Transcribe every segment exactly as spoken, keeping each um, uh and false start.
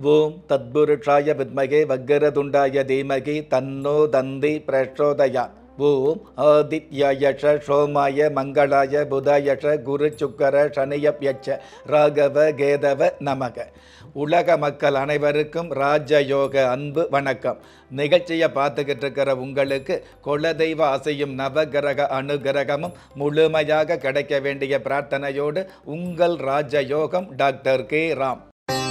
ஓம் தத்புருஷாய வித்மகே வக்கரதுண்டாய தீமகி தன்னோ தந்தி பிரச்சோதயாத். ஓம் ஆதித்யாயஷ சோமாய மங்களாய புதாயஷ குரு சுக்கர சனியப்யட்ச ராகவ கேதவ நமக. உலக மக்கள் அனைவருக்கும் ராஜயோக அன்பு வணக்கம். நிகழ்ச்சியை பார்த்துக்கிட்டு இருக்கிற உங்களுக்கு குலதெய்வ ஆசையும் நவகிரக அனுகிரகமும் முழுமையாக கிடைக்க வேண்டிய பிரார்த்தனையோடு உங்கள் ராஜயோகம் டாக்டர் கே ராம்.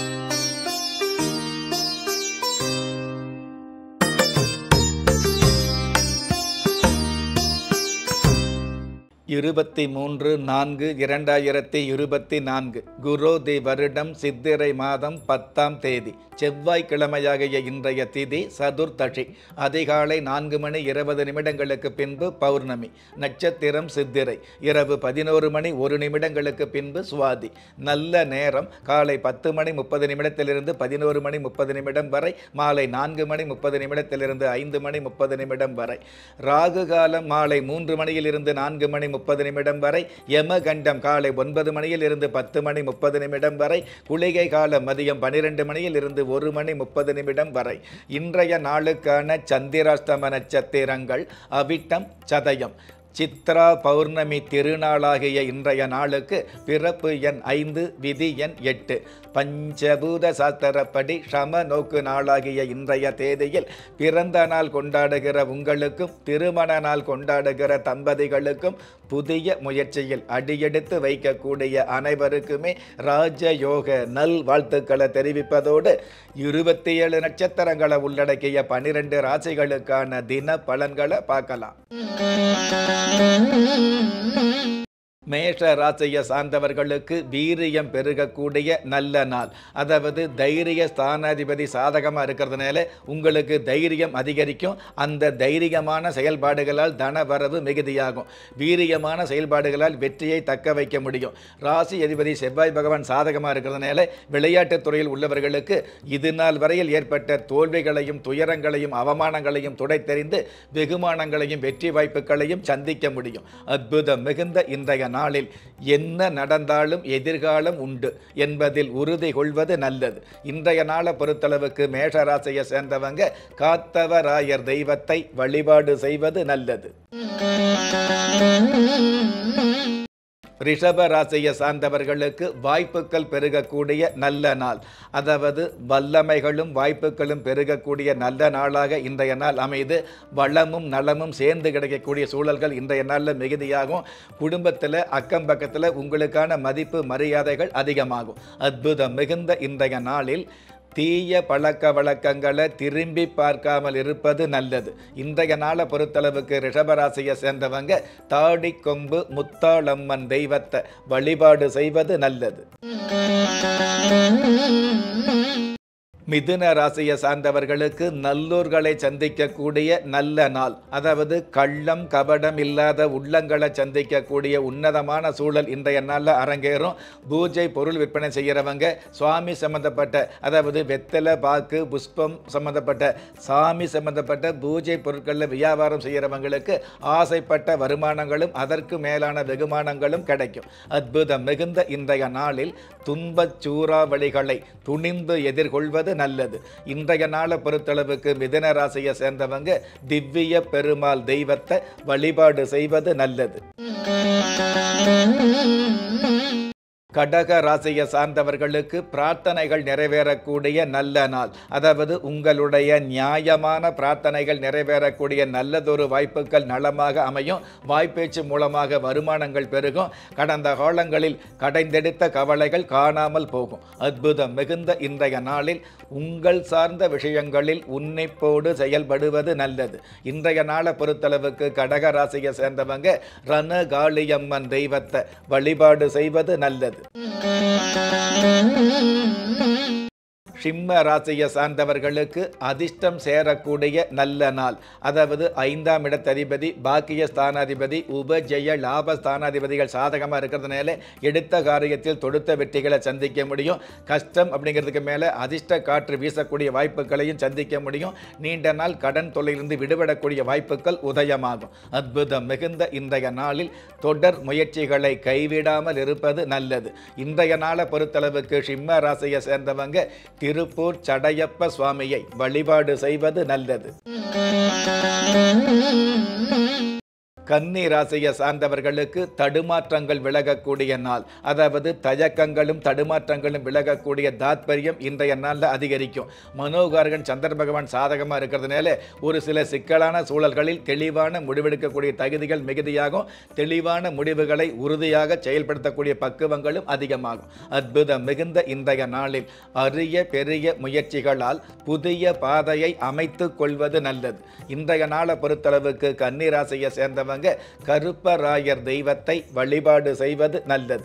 இருபத்தி மூன்று நான்கு இரண்டாயிரத்தி இருபத்தி நான்கு குரோதி வருடம் சித்திரை மாதம் பத்தாம் தேதி செவ்வாய்க்கிழமையாகிய இன்றைய திதி சதுர்த்தசி. அதிகாலை நான்கு மணி இருபது நிமிடங்களுக்கு பின்பு பௌர்ணமி. நட்சத்திரம் சித்திரை. இரவு பதினோரு மணி ஒரு நிமிடங்களுக்கு பின்பு சுவாதி. நல்ல நேரம் காலை பத்து மணி முப்பது நிமிடத்திலிருந்து பதினோரு மணி முப்பது நிமிடம் வரை, மாலை நான்கு மணி முப்பது நிமிடத்திலிருந்து ஐந்து மணி முப்பது நிமிடம் வரை. ராகு காலம் மாலை மூன்று மணியிலிருந்து நான்கு மணி முப்பது நிமிடம் வரை. யமகண்டம் காலை ஒன்பது மணியில் இருந்து பத்து மணி முப்பது நிமிடம் வரை. குளிகை காலம் மதியம் பனிரெண்டு மணியில் இருந்து ஒரு மணி முப்பது நிமிடம் வரை. இன்றைய நாளுக்கான சந்திராஷ்டம நட்சத்திரங்கள் அவிட்டம், சதயம். சித்ரா பௌர்ணமி திருநாளாகிய இன்றைய நாளுக்கு பிறப்பு எண் ஐந்து, விதி எண் எட்டு. பஞ்சபூத சாஸ்திரப்படி சம நோக்கு நாளாகிய இன்றைய தேதியில் பிறந்த நாள் கொண்டாடுகிற உங்களுக்கும் திருமண நாள் கொண்டாடுகிற தம்பதிகளுக்கும் புதிய முயற்சியில் அடியெடுத்து வைக்கக்கூடிய அனைவருக்குமே ராஜயோக நல் வாழ்த்துக்களை தெரிவிப்பதோடு இருபத்தி ஏழு நட்சத்திரங்களை உள்ளடக்கிய பனிரெண்டு ராசிகளுக்கான தின பலன்களை பார்க்கலாம். மேஷ ராசியை சார்ந்தவர்களுக்கு வீரியம் பெருகக்கூடிய நல்ல நாள். அதாவது தைரிய ஸ்தானாதிபதி சாதகமாக இருக்கிறதுனால உங்களுக்கு தைரியம் அதிகரிக்கும். அந்த தைரியமான செயல்பாடுகளால் தன வரவு மிகுதியாகும். வீரியமான செயல்பாடுகளால் வெற்றியை தக்க வைக்க முடியும். ராசி அதிபதி செவ்வாய் பகவான் சாதகமாக இருக்கிறதுனால விளையாட்டுத் துறையில் உள்ளவர்களுக்கு இது நாள் வரையில் ஏற்பட்ட தோல்விகளையும் துயரங்களையும் அவமானங்களையும் துடைத்தெறிந்து வெகுமானங்களையும் வெற்றி வாய்ப்புகளையும் சந்திக்க முடியும். அற்புதம் மிகுந்த இன்றைய நாளில் என்ன நடந்தாலும் எதிர்காலம் உண்டு என்பதில் உறுதி கொள்வது நல்லது. இன்றைய நாளை பொறுத்தளவுக்கு மேஷராசியை சேர்ந்தவங்க காத்தவராயர் தெய்வத்தை வழிபாடு செய்வது நல்லது. ரிஷப ராசியை சார்ந்தவர்களுக்கு வாய்ப்புகள் பெருகக்கூடிய நல்ல நாள். அதாவது வல்லமைகளும் வாய்ப்புகளும் பெருகக்கூடிய நல்ல நாளாக இன்றைய நாள் அமைது. வளமும் நலமும் சேர்ந்து கிடைக்கக்கூடிய சூழல்கள் இன்றைய நாளில் மிகுதியாகும். குடும்பத்தில் அக்கம் பக்கத்தில் உங்களுக்கான மதிப்பு மரியாதைகள் அதிகமாகும். அற்புதம் மிகுந்த இன்றைய நாளில் தீய பழக்க வழக்கங்களை திரும்பி பார்க்காமல் இருப்பது நல்லது. இன்றைய நாளை பொறுத்தளவுக்கு ரிஷபராசியை சேர்ந்தவங்க தாடி கொம்பு முத்தாளம்மன் தெய்வத்தை வழிபாடு செய்வது நல்லது. மிதுன ராசியை சார்ந்தவர்களுக்கு நல்லூர்களை சந்திக்கக்கூடிய நல்ல நாள். அதாவது கள்ளம் கபடம் இல்லாத உள்ளங்களை சந்திக்கக்கூடிய உன்னதமான சூழல் இன்றைய நாளில் அரங்கேறும். பூஜை பொருள் விற்பனை செய்கிறவங்க, சுவாமி சம்பந்தப்பட்ட அதாவது வெத்தலை பாக்கு புஷ்பம் சம்பந்தப்பட்ட சாமி சம்பந்தப்பட்ட பூஜை பொருட்களில் வியாபாரம் செய்கிறவங்களுக்கு ஆசைப்பட்ட வருமானங்களும் அதற்கு மேலான வெகுமானங்களும் கிடைக்கும். அற்புதம் மிகுந்த இன்றைய நாளில் துன்பச் சூறாவளிகளை துணிந்து எதிர்கொள்வது நல்லது. இன்றைய நாளை பொறுத்தளவுக்கு மிதுன ராசியை சேர்ந்தவங்க திவ்ய பெருமாள் தெய்வத்தை வழிபாடு செய்வது நல்லது. கடக ராசியை சார்ந்தவர்களுக்கு பிரார்த்தனைகள் நிறைவேறக்கூடிய நல்ல நாள். அதாவது உங்களுடைய நியாயமான பிரார்த்தனைகள் நிறைவேறக்கூடிய நல்லதொரு வாய்ப்புகள் நலமாக அமையும். வாய்ப்பேச்சு மூலமாக வருமானங்கள் பெருகும். கடந்த காலங்களில் கடைந்தெடுத்த கவலைகள் காணாமல் போகும். அற்புதம் மிகுந்த இன்றைய நாளில் உங்கள் சார்ந்த விஷயங்களில் உன்னிப்போடு செயல்படுவது நல்லது. இன்றைய நாளை பொறுத்தளவுக்கு கடக ராசியை சேர்ந்தவங்க ரணகாளியம்மன் தெய்வத்தை வழிபாடு செய்வது நல்லது. சிம்ம ராசியை சார்ந்தவர்களுக்கு அதிர்ஷ்டம் சேரக்கூடிய நல்ல நாள். அதாவது ஐந்தாம் இடத்ததிபதி பாக்கிய ஸ்தானாதிபதி உபஜெய லாப ஸ்தானாதிபதிகள் சாதகமாக இருக்கிறதுனால எடுத்த காரியத்தில் தொடுத்த வெற்றிகளை சந்திக்க முடியும். கஷ்டம் அப்படிங்கிறதுக்கு மேலே அதிர்ஷ்ட காற்று வீசக்கூடிய வாய்ப்புகளையும் சந்திக்க முடியும். நீண்ட நாள் கடன் தொல்லையிலிருந்து விடுபடக்கூடிய வாய்ப்புகள் உதயமாகும். அற்புதம் மிகுந்த இன்றைய நாளில் தொடர் முயற்சிகளை கைவிடாமல் இருப்பது நல்லது. இன்றைய நாளை பொறுத்தளவுக்கு சிம்ம ராசியை சேர்ந்தவங்க திருப்பூர் சடையப்ப சுவாமியை வழிபாடு செய்வது நல்லது. கன்னி ராசியை சார்ந்தவர்களுக்கு தடுமாற்றங்கள் விலகக்கூடிய நாள். அதாவது தயக்கங்களும் தடுமாற்றங்களும் விலகக்கூடிய தாத்பரியம் இன்றைய நாளில் அதிகரிக்கும். மனோகாரகன் சந்திர பகவான் சாதகமாக இருக்கிறதுனால ஒரு சில சிக்கலான சூழல்களில் தெளிவான முடிவெடுக்கக்கூடிய தகுதிகள் மிகுதியாகும். தெளிவான முடிவுகளை உறுதியாக செயல்படுத்தக்கூடிய பக்குவங்களும் அதிகமாகும். அற்புதம் மிகுந்த இன்றைய நாளில் அரிய பெரிய முயற்சிகளால் புதிய பாதையை அமைத்து கொள்வது நல்லது. இன்றைய நாளை பொறுத்தளவுக்கு கன்னி ராசியை சேர்ந்தவங்க கருப்பராயர் தெய்வத்தை வழிபாடு செய்வது நல்லது.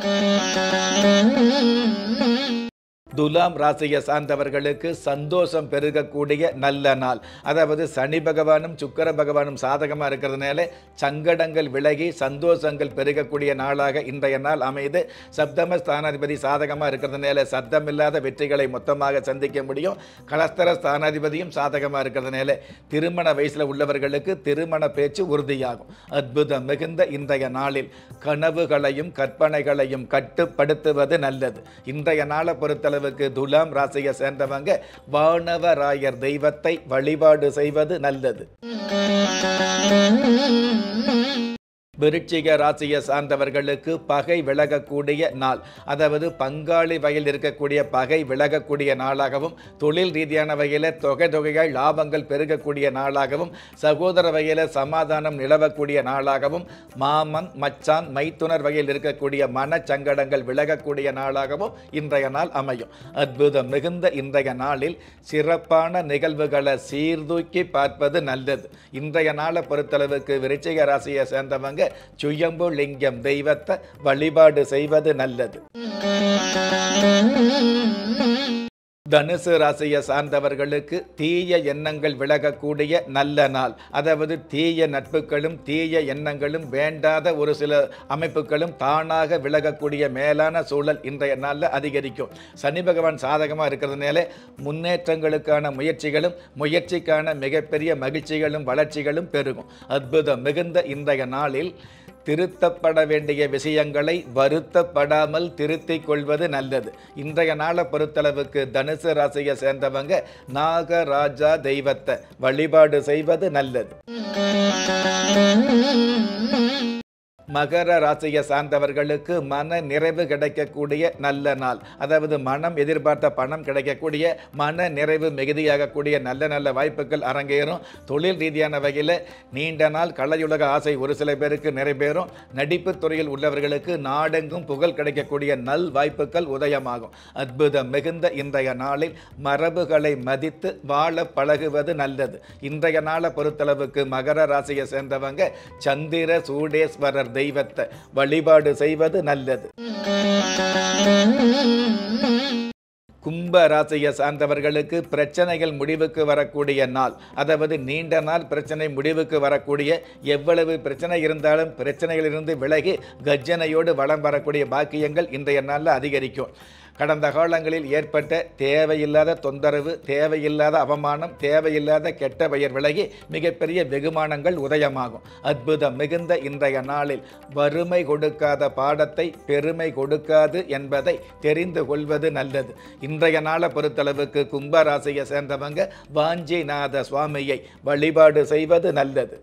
துலாம் ராசியை சார்ந்தவர்களுக்கு சந்தோஷம் பெருகக்கூடிய நல்ல நாள். அதாவது சனி பகவானும் சுக்கிர பகவானும் சாதகமாக இருக்கிறதுனால சங்கடங்கள் விலகி சந்தோஷங்கள் பெருகக்கூடிய நாளாக இன்றைய நாள் அமைது. சப்தம ஸ்தானாதிபதி சாதகமாக இருக்கிறதுனால சத்தமில்லாத வெற்றிகளை மொத்தமாக சந்திக்க முடியும். கலஸ்தர ஸ்தானாதிபதியும் சாதகமாக இருக்கிறதுனால திருமண வயசில் உள்ளவர்களுக்கு திருமண பேச்சு உறுதியாகும். அற்புதம் மிகுந்த இன்றைய நாளில் கனவுகளையும் கற்பனைகளையும் கட்டுப்படுத்துவது நல்லது. இன்றைய நாளை பொறுத்தளவு துலாம் ராசியை சேர்ந்தவங்க வானவராயர் தெய்வத்தை வழிபாடு செய்வது நல்லது. விருச்சிக ராசியை சார்ந்தவர்களுக்கு பகை விலகக்கூடிய நாள். அதாவது பங்காளி வகையில் இருக்கக்கூடிய பகை விலகக்கூடிய நாளாகவும், தொழில் ரீதியான வகையில் தொகை தொகைகள் லாபங்கள் பெருகக்கூடிய நாளாகவும், சகோதர வகையில் சமாதானம் நிலவக்கூடிய நாளாகவும், மாமன் மச்சான் மைத்துனர் வகையில் இருக்கக்கூடிய மனச்சங்கடங்கள் விலகக்கூடிய நாளாகவும் இன்றைய நாள் அமையும். அற்புதம் மிகுந்த இன்றைய நாளில் சிறப்பான நிகழ்வுகளை சீர்தூக்கி பார்ப்பது நல்லது. இன்றைய நாளை பொறுத்தளவுக்கு விருச்சிக ராசியை சேர்ந்தவங்க சுயம்பு லிங்கம் தெய்வத்தை வழிபாடு செய்வது நல்லது. தனுசு ராசியை சார்ந்தவர்களுக்கு தீய எண்ணங்கள் விலகக்கூடிய நல்ல நாள். அதாவது தீய நட்புகளும் தீய எண்ணங்களும் வேண்டாத ஒரு சில அமைப்புகளும் தானாக விலகக்கூடிய மேலான சூழல் இன்றைய நாளில் அதிகரிக்கும். சனி பகவான் சாதகமாக இருக்கிறதுனால முன்னேற்றங்களுக்கான முயற்சிகளும் முயற்சிக்கான மிகப்பெரிய மகிழ்ச்சிகளும் வளர்ச்சிகளும் பெருகும். அற்புதம் மிகுந்த இன்றைய நாளில் திருத்தப்பட வேண்டிய விஷயங்களை வருத்தப்படாமல் திருத்திக் கொள்வது நல்லது. இன்றைய நாளை பொறுத்தளவுக்கு தனுசு ராசியை சேர்ந்தவங்க நாகராஜா தெய்வத்தை வழிபாடு செய்வது நல்லது. மகர ராசியை சார்ந்தவர்களுக்கு மன நிறைவு கிடைக்கக்கூடிய நல்ல நாள். அதாவது மனம் எதிர்பார்த்த பணம் கிடைக்கக்கூடிய, மன நிறைவு மிகுதியாகக்கூடிய நல்ல நல்ல வாய்ப்புகள் அரங்கேறும். தொழில் ரீதியான வகையில் நீண்ட நாள் கலையுலக ஆசை ஒரு சில பேருக்கு நிறைவேறும். நடிப்பு துறையில் உள்ளவர்களுக்கு நாடெங்கும் புகழ் கிடைக்கக்கூடிய நல் வாய்ப்புகள் உதயமாகும். அற்புதம் மிகுந்த இன்றைய நாளில் மரபுகளை மதித்து வாழ பழகுவது நல்லது. இன்றைய நாளை பொறுத்தளவுக்கு மகர ராசியை சேர்ந்தவங்க சந்திர சூடேஸ்வரர் தெய்வத்தை வழிபாடு செய்வது நல்லது. கும்ப ராசியை சார்ந்தவர்களுக்கு பிரச்சனைகள் முடிவுக்கு வரக்கூடிய நாள். அதாவது நீண்ட நாள் பிரச்சனை முடிவுக்கு வரக்கூடிய, எவ்வளவு பிரச்சனை இருந்தாலும் பிரச்சனைகளிலிருந்து விலகி கர்ஜனையோடு வலம் வரக்கூடிய பாக்கியங்கள் இன்றைய நாளில் அதிகரிக்கும். கடந்த காலங்களில் ஏற்பட்ட தேவையில்லாத தொந்தரவு, தேவையில்லாத அவமானம், தேவையில்லாத கெட்ட பெயர் விலகி மிகப்பெரிய வெகுமானங்கள் உதயமாகும். அற்புதம் மிகுந்த இன்றைய நாளில் வறுமை கொடுக்காத பாடத்தை பெருமை கொடுக்காது என்பதை தெரிந்து கொள்வது நல்லது. இன்றைய நாளை பொறுத்தளவுக்கு கும்பராசியை சேர்ந்தவங்க வாஞ்சிநாத சுவாமியை வழிபாடு செய்வது நல்லது.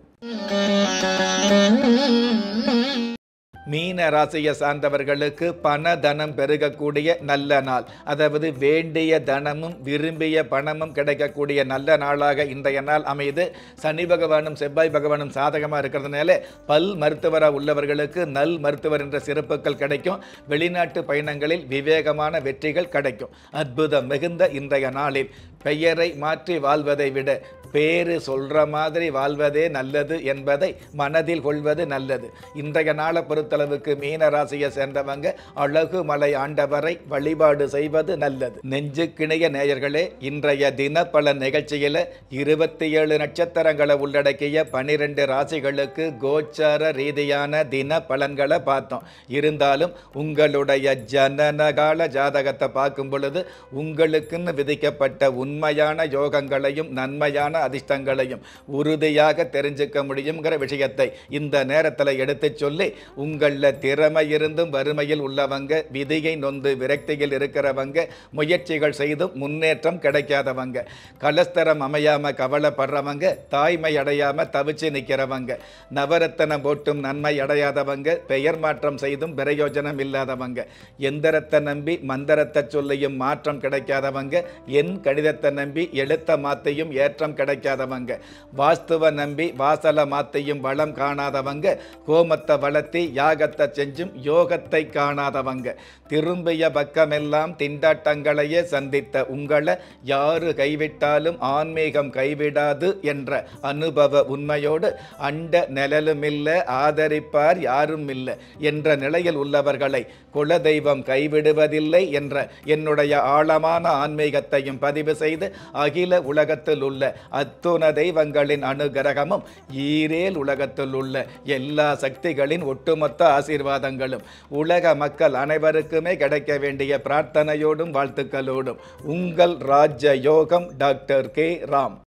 மீன ராசியை சார்ந்தவர்களுக்கு பண தனம் பெருகக்கூடிய நல்ல நாள். அதாவது வேண்டிய தனமும் விரும்பிய பணமும் கிடைக்கக்கூடிய நல்ல நாளாக இன்றைய நாள் அமைது. சனி பகவானும் செவ்வாய் பகவானும் சாதகமாக இருக்கிறதுனால பல் மருத்துவராக உள்ளவர்களுக்கு நல் மருத்துவர் என்ற சிறப்புகள் கிடைக்கும். வெளிநாட்டு பயணங்களில் விவேகமான வெற்றிகள் கிடைக்கும். அற்புதம் மிகுந்த இன்றைய நாளில் பெயரை மாற்றி வாழ்வதை விட பேரு சொல்கிற மாதிரி வாழ்வதே நல்லது என்பதை மனதில் கொள்வது நல்லது. இன்றைய நாளை பொறுத்தளவுக்கு மீன ராசியை சேர்ந்தவங்க அழகு மலை ஆண்டவரை வழிபாடு செய்வது நல்லது. நெஞ்சுக்கிணைய நேயர்களே, இன்றைய தினப்பல நிகழ்ச்சியில் இருபத்தி ஏழு நட்சத்திரங்களை உள்ளடக்கிய பனிரெண்டு ராசிகளுக்கு கோச்சார ரீதியான தின பலன்களை பார்த்தோம். இருந்தாலும் உங்களுடைய ஜனனகால ஜாதகத்தை பார்க்கும் பொழுது உங்களுக்குன்னு விதிக்கப்பட்ட உண்மையான யோகங்களையும் நன்மையான அதிர்ஷ்டங்களையும் உறுதியாக தெரிஞ்சுக்க முடியுங்கிற விஷயத்தை இந்த நேரத்தில் எடுத்து சொல்லி, உங்களில் திறமை இருந்தும் வறுமையில் உள்ளவங்க, விதியை நொந்து விரக்தியில் இருக்கிறவங்க, முயற்சிகள் செய்தும் முன்னேற்றம் கிடைக்காதவங்க, கலஸ்தரம் அமையாம கவலைப்படுறவங்க, தாய்மை அடையாம தவிச்சு நிற்கிறவங்க, நவரத்தனம் போட்டும் நன்மை அடையாதவங்க, பெயர் மாற்றம் செய்தும் பிரயோஜனம் இல்லாதவங்க, எந்திரத்தை நம்பி மந்திரத்தை சொல்லியும் மாற்றம் கிடைக்காதவங்க, என் கடிதத்தை நம்பி எழுத்த மாத்தையும் ஏற்றம் கிடைக்காதவங்க, வாஸ்துவ நம்பி வாசல மாத்தையும் வளம் காணாதவங்க, கோமத்தை வளர்த்தி யாகத்தை செஞ்சும் யோகத்தை காணாதவங்க, திரும்பிய பக்கமெல்லாம் திண்டாட்டங்களையே சந்தித்த உங்களை யாரு கைவிட்டாலும் ஆன்மீகம் கைவிடாது என்ற அனுபவ உண்மையோடு அண்ட நிழலுமில்லை, ஆதரிப்பார் யாரும் இல்லை என்ற நிலையில் உள்ளவர்களை குலதெய்வம் கைவிடுவதில்லை என்ற என்னுடைய ஆழமான ஆன்மீகத்தையும் பதிவு செய்து, அகில உலகத்தில் உள்ள அத்துண தெய்வங்களின் அனுகிரகமும் ஈரேல் உலகத்தில் உள்ள எல்லா சக்திகளின் ஒட்டுமொத்த ஆசீர்வாதங்களும் உலக மக்கள் அனைவருக்குமே கிடைக்க வேண்டிய பிரார்த்தனையோடும் வாழ்த்துக்களோடும் உங்கள் ராஜ யோகம் டாக்டர் கே ராம்.